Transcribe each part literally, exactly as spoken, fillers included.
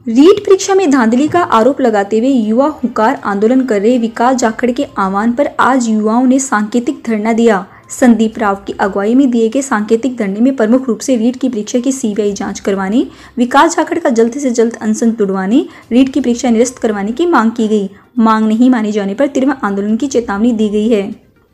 रीट परीक्षा में धांधली का आरोप लगाते हुए युवा हुंकार आंदोलन कर रहे विकास जाखड़ के आह्वान पर आज युवाओं ने सांकेतिक धरना दिया। संदीप राव की अगुवाई में दिए गए सांकेतिक धरने में प्रमुख रूप से रीट की परीक्षा की सीबीआई जांच करवाने, विकास जाखड़ का जल्द से जल्द अनशन तुड़वाने, रीट की परीक्षा निरस्त करवाने की मांग की गई। मांग नहीं माने जाने पर तीव्र आंदोलन की चेतावनी दी गई है।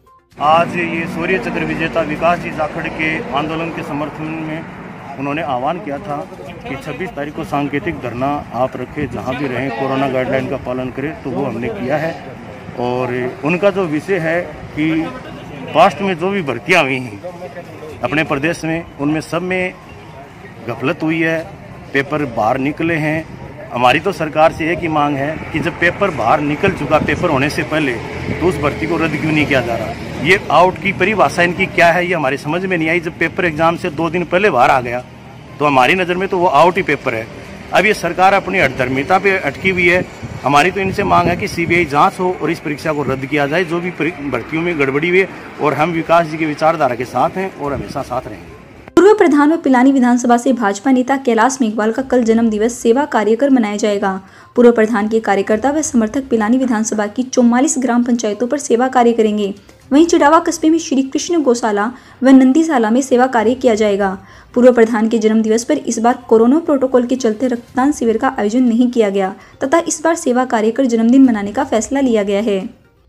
आज ये शौर्य चक्र विजेता विकास जी जाखड़ के आंदोलन के समर्थन में उन्होंने आह्वान किया था कि छब्बीस तारीख को सांकेतिक धरना आप रखें, जहां भी रहें, कोरोना गाइडलाइन का पालन करें। तो वो हमने किया है और उनका जो विषय है कि पास्ट में जो भी भर्तियां हुई हैं अपने प्रदेश में, उनमें सब में गफलत हुई है, पेपर बाहर निकले हैं। हमारी तो सरकार से एक ही मांग है कि जब पेपर बाहर निकल चुका, पेपर होने से पहले, तो उस भर्ती को रद्द क्यों नहीं किया जा रहा। ये आउट की परिभाषा इनकी क्या है, ये हमारी समझ में नहीं आई। जब पेपर एग्जाम से दो दिन पहले बाहर आ गया तो हमारी नज़र में तो वो आउट ही पेपर है। अब ये सरकार अपनी अधर्मिता पे अटकी हुई है। हमारी तो इनसे मांग है कि सीबीआई जांच हो और इस परीक्षा को रद्द किया जाए, जो भी भर्तियों में गड़बड़ी हुई है। और हम विकास जी की विचारधारा के साथ हैं और हमेशा साथ रहेंगे। पूर्व प्रधान व पिलानी विधानसभा से भाजपा नेता कैलाश मेघवाल का कल जन्म दिवस सेवा कार्यकर मनाया जाएगा। पूर्व प्रधान के कार्यकर्ता व समर्थक पिलानी विधानसभा की चौवालीस ग्राम पंचायतों पर सेवा कार्य करेंगे। वहीं चिड़ावा कस्बे में श्री कृष्ण गौशाला व नंदीशाला में सेवा कार्य किया जाएगा। पूर्व प्रधान के जन्म दिवस पर इस बार कोरोना प्रोटोकॉल के चलते रक्तदान शिविर का आयोजन नहीं किया गया तथा इस बार सेवा कार्य कर जन्मदिन मनाने का फैसला लिया गया है।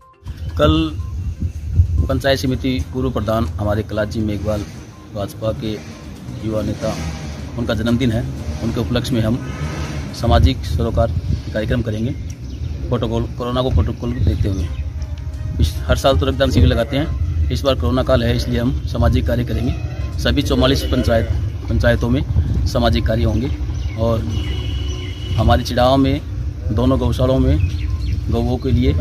कल पंचायत समिति पूर्व प्रधान हमारे कैलाश जी मेघवाल भाजपा के युवा नेता, उनका जन्मदिन है। उनके उपलक्ष्य में हम सामाजिक सरोकार कार्यक्रम करेंगे, प्रोटोकॉल कोरोना को प्रोटोकॉल देखते हुए। इस हर साल तो रक्तदान शिविर लगाते हैं, इस बार कोरोना काल है इसलिए हम सामाजिक कार्य करेंगे। सभी चौवालीस पंचायत पंचायतों में सामाजिक कार्य होंगे और हमारे चिड़ावा में दोनों गौशालाओं में गौओं के लिए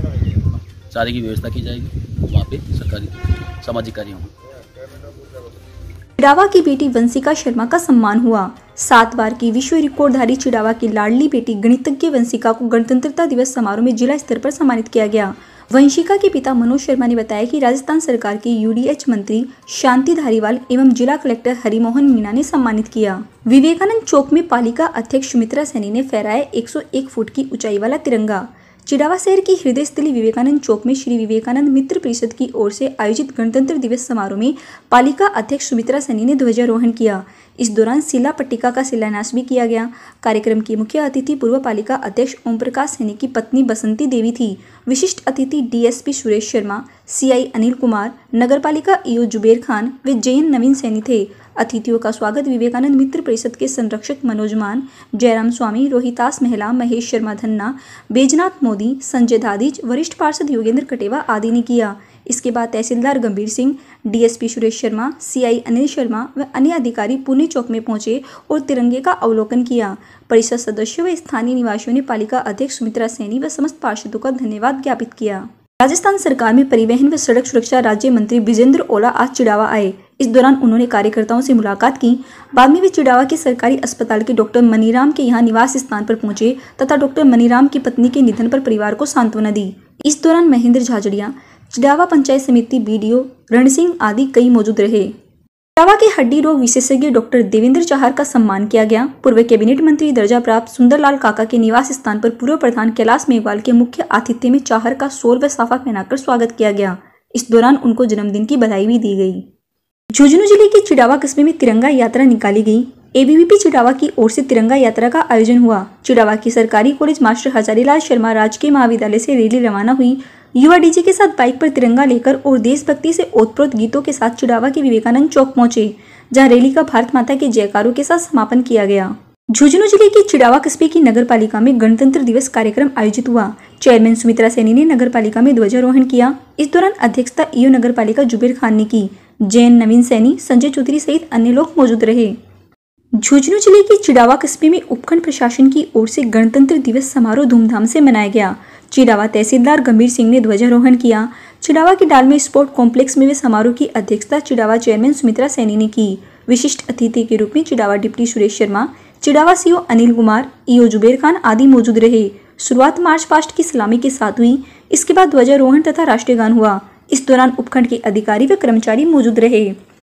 चारे की व्यवस्था की जाएगी, वहाँ पे सरकारी सामाजिक कार्य होंगे। चिड़ावा की बेटी वंशिका शर्मा का सम्मान हुआ। सात बार की विश्व रिकॉर्डधारी चिड़ावा की लाडली बेटी गणितज्ञ वंशिका को गणतंत्रता दिवस समारोह में जिला स्तर पर सम्मानित किया गया। वंशिका के पिता मनोज शर्मा ने बताया कि राजस्थान सरकार के यूडीएच मंत्री शांति धारीवाल एवं जिला कलेक्टर हरिमोहन मीणा ने सम्मानित किया। विवेकानंद चौक में पालिका अध्यक्ष सुमित्रा सैनी ने फहराया एक सौ एक फुट की ऊंचाई वाला तिरंगा। चिड़ावा शहर की हृदय स्थली विवेकानंद चौक में श्री विवेकानंद मित्र परिषद की ओर से आयोजित गणतंत्र दिवस समारोह में पालिका अध्यक्ष सुमित्रा सैनी ने ध्वजारोहण किया। इस दौरान शिला पट्टिका का शिलान्यास भी किया गया। कार्यक्रम की मुख्य अतिथि पूर्व पालिका अध्यक्ष ओम प्रकाश सैनी की पत्नी बसंती देवी थी। विशिष्ट अतिथि डीएसपी सुरेश शर्मा, सीआई अनिल कुमार, नगरपालिका ईओ जुबेर खान व जेएन नवीन सैनी थे। अतिथियों का स्वागत विवेकानंद मित्र परिषद के संरक्षक मनोज मान, जयराम स्वामी, रोहितास महिला, महेश शर्मा धन्ना, बैजनाथ मोदी, संजय दादीज, वरिष्ठ पार्षद योगेंद्र कटेवा आदि ने किया। इसके बाद तहसीलदार गंभीर सिंह, डीएसपी सुरेश शर्मा, सीआई अनिल शर्मा व अन्य अधिकारी पुणे चौक में पहुंचे और तिरंगे का अवलोकन किया। परिषद सदस्यों व स्थानीय निवासियों ने पालिका अध्यक्ष सुमित्रा सैनी व समस्त पार्षदों का धन्यवाद ज्ञापित किया। राजस्थान सरकार में परिवहन व सड़क सुरक्षा राज्य मंत्री विजेंद्र ओला आज चिड़ावा आए। इस दौरान उन्होंने कार्यकर्ताओं से मुलाकात की। बाद में वे चिड़ावा के सरकारी अस्पताल के डॉक्टर मनीराम के यहाँ निवास स्थान पर पहुंचे तथा डॉक्टर मनीराम की पत्नी के निधन पर परिवार को सांत्वना दी। इस दौरान महेंद्र झाझड़िया, चिड़ावा पंचायत समिति बीडीओ रण सिंह आदि कई मौजूद रहे। चिड़ावा के हड्डी रोग विशेषज्ञ डॉक्टर देवेंद्र चाहर का सम्मान किया गया। पूर्व कैबिनेट मंत्री दर्जा प्राप्त सुंदरलाल काका के निवास स्थान पर पूर्व प्रधान कैलाश मेघवाल के मुख्य आतिथ्य में चाहर का शॉल व साफा पहनाकर स्वागत किया गया। इस दौरान उनको जन्मदिन की बधाई भी दी गई। झुंझुनू जिले के चिड़ावा कस्बे में तिरंगा यात्रा निकाली गई। एबीवीपी चिड़ावा की ओर से तिरंगा यात्रा का आयोजन हुआ। चिड़ावा की सरकारी कॉलेज मास्टर हजारीलाल शर्मा राजकीय महाविद्यालय से रैली रवाना हुई। युवा डीजे के साथ बाइक पर तिरंगा लेकर और देशभक्ति से ओतप्रोत गीतों के साथ चिड़ावा के विवेकानंद चौक पहुंचे, जहां रैली का भारत माता के जयकारों के साथ समापन किया गया। झुंझुनू जिले के चिड़ावा कस्बे की नगर पालिका में गणतंत्र दिवस कार्यक्रम आयोजित हुआ। चेयरमैन सुमित्रा सैनी ने नगर पालिका में ध्वजारोहण किया। इस दौरान अध्यक्षता ईओ नगर पालिका जुबेर खान ने की। जैन नवीन सैनी, संजय चौधरी सहित अन्य लोग मौजूद रहे। झुंझुनू जिले के चिड़ावा कस्बे में उपखंड प्रशासन की ओर से गणतंत्र दिवस समारोह धूमधाम से मनाया गया। चिड़ावा तहसीलदार गंभीर सिंह ने ध्वजारोहण किया। चिड़ावा के डाल में स्पोर्ट कॉम्प्लेक्स में वे समारोह की अध्यक्षता चिड़ावा चेयरमैन सुमित्रा सैनी ने की। विशिष्ट अतिथि के रूप में Chirawa deputy Suresh Sharma, Chirawa CO Anil Kumar, EO Zuber Khan आदि मौजूद रहे। शुरुआत मार्च पास्ट की सलामी के साथ हुई। इसके बाद ध्वजारोहण तथा राष्ट्रीय गान हुआ। इस दौरान उपखंड के अधिकारी व कर्मचारी मौजूद रहे।